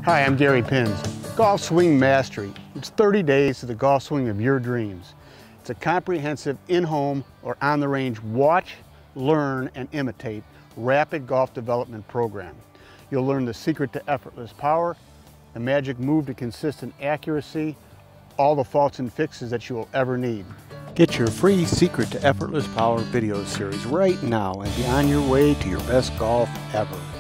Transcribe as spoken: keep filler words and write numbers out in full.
Hi, I'm Gary Pins. Golf Swing Mastery. It's thirty days to the golf swing of your dreams. It's a comprehensive in-home or on-the-range watch, learn, and imitate rapid golf development program. You'll learn the secret to effortless power, the magic move to consistent accuracy, all the faults and fixes that you will ever need. Get your free Secret to Effortless Power video series right now and be on your way to your best golf ever.